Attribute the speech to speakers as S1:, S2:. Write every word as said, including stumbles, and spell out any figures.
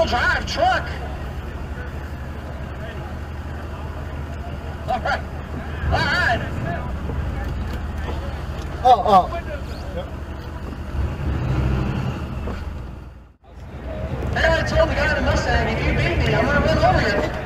S1: all-wheel drive truck. All right. All right.
S2: Oh, oh.
S1: Hey, I told the guy in the Mustang, if you beat me, I'm going to run over you.